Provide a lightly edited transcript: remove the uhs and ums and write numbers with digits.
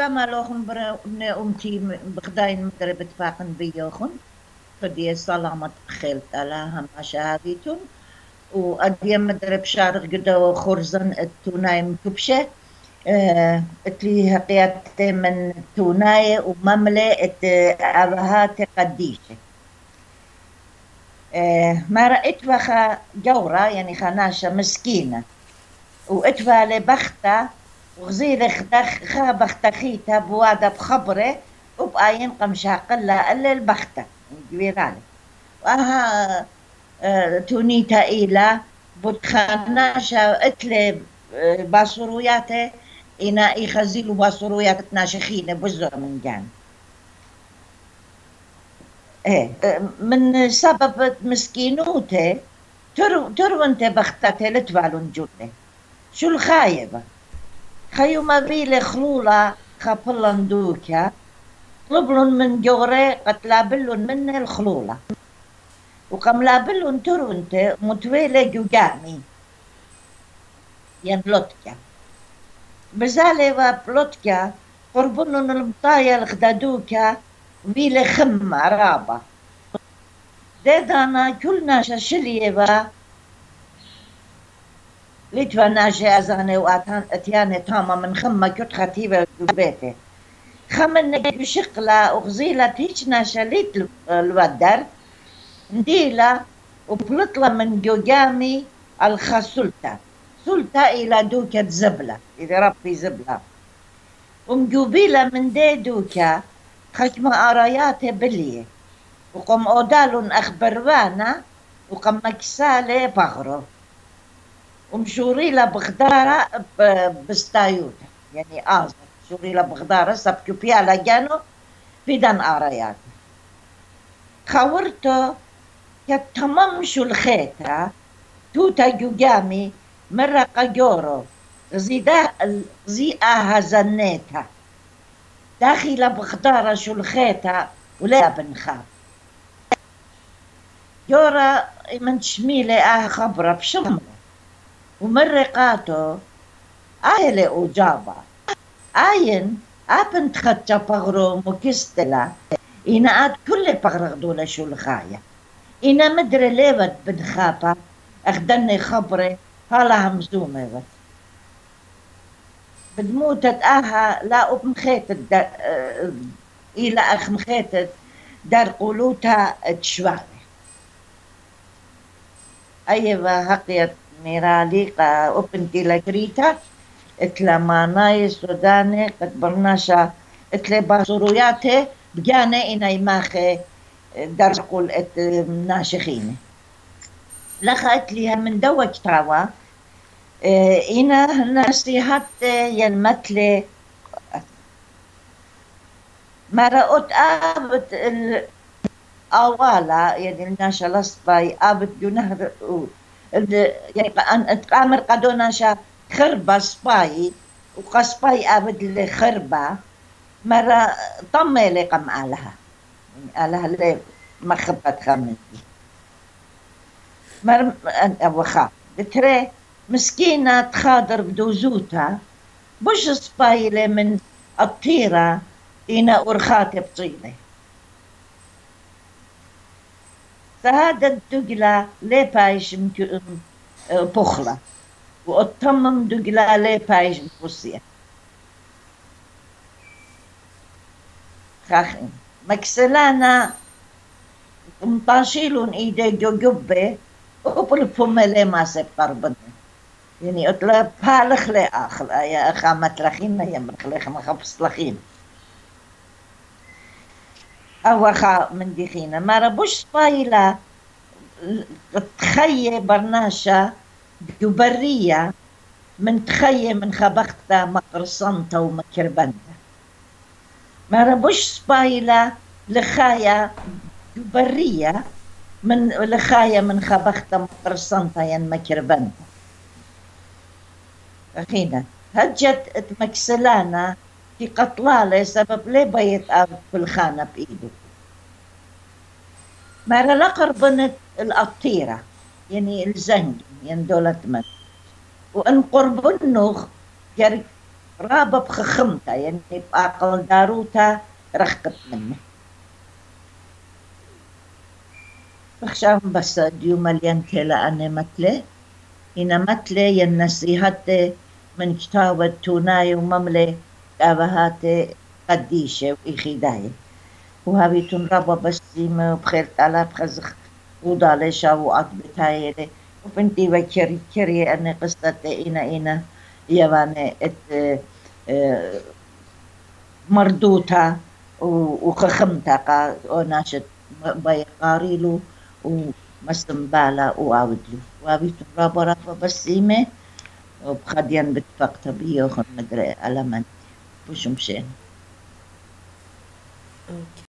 كما لوخن بن أمتي بخداين مدرب اتفاقن بيوخن فدي سلامة خيلت على هم شهاديتون وأدي مدرب شارق قدو خرزن التوناي مكبشة اتلي هقيات من توناي ومملة أبهات قديشة ما رأيت بخا جورة يعني خناشة مسكينة واتفا لبختة وغزير خا بختخيتها بوادة بخبرة وبآين قمشا قلة إلا البختة كبيرة وها تونيتا إيلا بتخناشة اتلي باصروياته إنا يخزيلوا باصرويات ناشخين بزر من جان من سبب مسكينوته ترو انت بختته لتبالون جوله شو الخايبة خيو ما بيلي خلولة خابلن دوكا طلبلن من جوري قتلابلن من الخلولة وقم لابلن ترو انت متويلة جوجامي ين لوتكا بزالي وبلوتكا قربنن المطايا الخدادوكا بيلي خمة رابا دانا كلنا شليبا ليتوا ناجي أزاني وأتياني تاما من خمة كت خطيبة بيتي خمن شقلة وغزيلة تيش ناشا ليت الودر نديلة وبلطلة من جوجامي الخسلطة سلطة إلى دوكة زبلة إذا ربي زبلة ومجوبيلة من دي دوكة خشم آراياتي بليه وقم أودالون أخبروانا وقم مكسالي بغرو ومشوري لا بغدارة بستايوتا يعني شوري لا بغدارة سبكو بيالا جانو بدن آرايات خاورتو كتمام شو الخيطة توتا جوجامي مرة قجورو زي هزنيتا داخل بغدارة شو الخيطة ولا بنخاف جورا من شميلة خبرة بشمله ومرقاتو آيلي أوجابا آين أبنت خدشا بغرو مكستلا إنا آد كل بغرغدولا شو الخاية إنا مدري ليوت بنخابا أخدني خبري هالا همزومي بدموتت لا أبمخيتت إلى أخ مخيتت دار قولوتا تشوالي أيوة هقيت ميرالي أوبنتي لكريتا اتلا ماناي سوداني قد برناشا اتلا باسوروياتي بجاني إنا يماخي درقل ات ناشخيني لخا اتليها من دوج تاوا إنا نصيحات ينمتلي ما رأت آبت الأوالا يعني الناشا لصباي آبت جنهر يعني أتقامر قدوناشا خربة سباي وقسباي آبت اللي خربة مرة طمي لي قم آلها يعني آلها اللي مخبت خمنتي مرة وخا بتري مسكينة تخاضر بدوزوتا بوش سباي لي من الطيرة إنا أرخاتي بطيلة فهذا الدقلة لي بايش بخلة وأطمم دقلة لي بايش بوسيا خاخين مكسلانا مطاشيلون إيدي جو جبة وبالفم لي ما سيبقربن يعني أطلب بالخ لي آخر يا أخا متلخين يا مخليخ مخبص لخين أوخا من ديخينا ما ربوش سبايلة تخيي برناشا جبرية من تخيي من خبختة مقرصنتة ومكربنتة ما ربوش سبايلة لخايا جبرية من لخايا من خبختة مقرصنتة ين مكربنتة أخينا هجت مكسلانا في قطلالة سبب ليه بيت أب في الخانة بإيده مرة لقربنت القطيرة يعني الزنج يعني دولة من وإن قرب النوخ رابا بخخمتا يعني بأقل داروتا رخقت منه بخشام بس ديو مليان تلا أنا متله إنا متله ينسيهات من كتابة توناي ومملة كابهات قديشة وإخداية وهابيتون رابا بس بخير آلاف خزخ وضالي شاو أطبتايلي وبنتي وكري كري أنا قصة إنا ياباني مردوتا وخخمتا وناشت بيقاريلو ومسنبالا وعودلو وابيتون رابا بسيمة وبخديان بتفقت بيوخن مدري ألمنت وشمشين اوكي